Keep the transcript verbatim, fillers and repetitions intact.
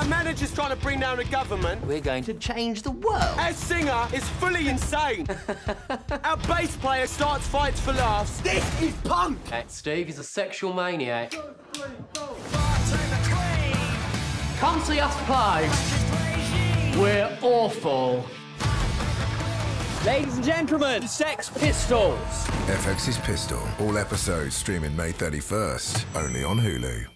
Our manager's trying to bring down the government. We're going to change the world. Our singer is fully insane. Our bass player starts fights for laughs. This is punk! Hey, Steve is a sexual maniac. Two, three, four. Come see us play. We're awful. Ladies and gentlemen, Sex Pistols. F X's Pistol. All episodes streaming May thirty-first, only on Hulu.